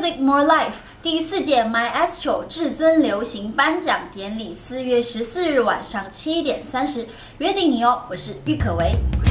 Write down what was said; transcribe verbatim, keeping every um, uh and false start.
Music More Life 第四届 Maestro 至尊流行颁奖典礼，四月十四日晚上七点三十，约定你哦！我是郁可唯。